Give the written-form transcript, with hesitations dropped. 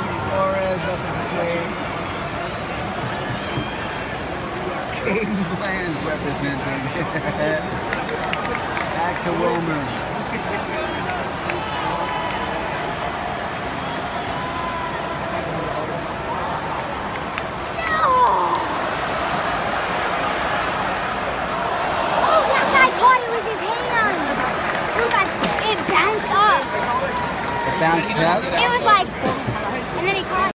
Flores up at the plate. Caden Bland representing. Back to Wilmer. Bounced up. It bounced up? It was like